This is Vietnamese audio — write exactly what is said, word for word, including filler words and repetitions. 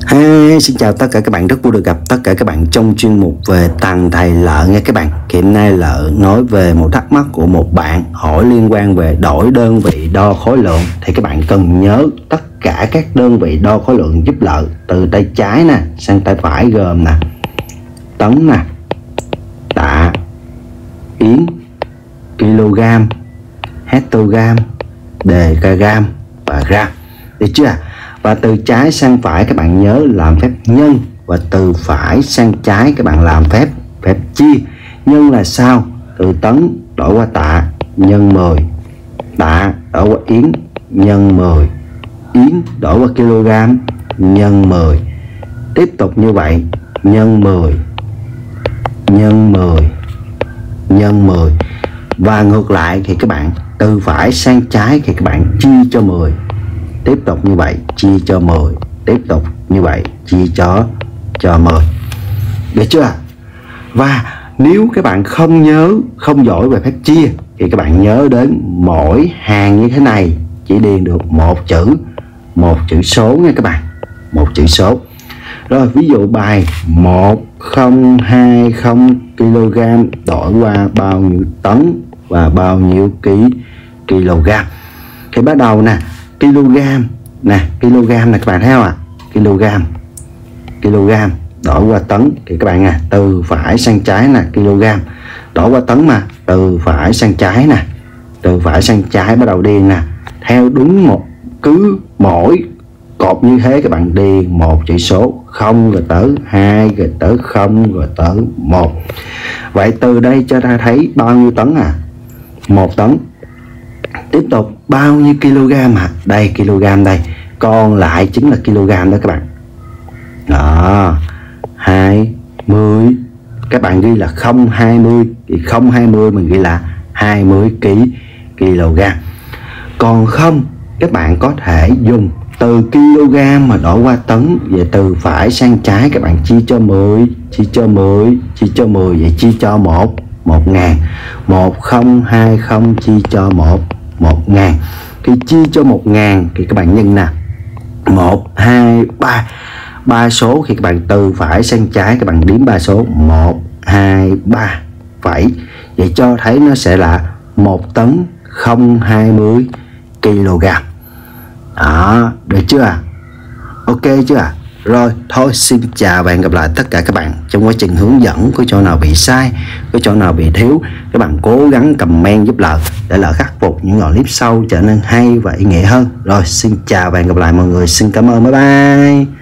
Hi, xin chào tất cả các bạn, rất vui được gặp tất cả các bạn trong chuyên mục về Tằng Thầy Lợi nha các bạn. Hiện nay Lợi nói về một thắc mắc của một bạn hỏi liên quan về đổi đơn vị đo khối lượng. Thì các bạn cần nhớ tất cả các đơn vị đo khối lượng giúp Lợi từ tay trái nè sang tay phải gồm nè tấn nè, tạ, yến, kg, hectogam, dkg và gram, được chưa? Và từ trái sang phải các bạn nhớ làm phép nhân, và từ phải sang trái các bạn làm phép phép chia. Nhân là sao? Từ tấn đổi qua tạ nhân mười, tạ đổi qua yến nhân mười, yến đổi qua kg nhân mười, tiếp tục như vậy, nhân mười, nhân mười, nhân mười. Và ngược lại thì các bạn từ phải sang trái thì các bạn chia cho mười, tiếp tục như vậy chia cho mười, tiếp tục như vậy chia cho cho mười, được chưa? Và nếu các bạn không nhớ, không giỏi về phép chia thì các bạn nhớ đến mỗi hàng như thế này chỉ điền được một chữ, một chữ số nha các bạn, một chữ số. Rồi ví dụ bài một không hai không kg đổi qua bao nhiêu tấn và bao nhiêu ký kg. Thì bắt đầu nè, kg nè, kg nè các bạn thấy không ạ? Kg, kg đổi qua tấn thì các bạn à, từ phải sang trái nè, kg đổi qua tấn mà, từ phải sang trái nè, từ phải sang trái bắt đầu đi nè, theo đúng một, cứ mỗi cột như thế các bạn đi một chữ số, không rồi tới hai, rồi tới không, rồi tới một. Vậy từ đây cho ta thấy bao nhiêu tấn à? Một tấn. Tiếp tục bao nhiêu kg à? Đây kg đây, còn lại chính là kg đó các bạn. Đó, hai mươi. Các bạn ghi là không hai mươi thì không hai mươi mình ghi là hai mươi ký kg. Còn không, các bạn có thể dùng từ kg mà đổi qua tấn, về từ phải sang trái các bạn chia cho mười, chia cho mười, chia cho mười, vậy chia cho một, một ngàn. Một không hai không chia cho một, một ngàn. Khi chia cho một ngàn thì các bạn nhân nè, một, hai, ba, ba số. Khi các bạn từ phải sang trái các bạn đếm ba số, một, hai, ba, phẩy. Vậy cho thấy nó sẽ là một tấn không hai mươi kg. Đó, được chưa? Ok chưa? Rồi, thôi xin chào và hẹn gặp lại tất cả các bạn trong quá trình hướng dẫn. Có chỗ nào bị sai, có chỗ nào bị thiếu, các bạn cố gắng comment giúp Lợi để Lợi khắc phục những đoạn clip sau trở nên hay và ý nghĩa hơn. Rồi, xin chào và hẹn gặp lại mọi người. Xin cảm ơn, bye bye.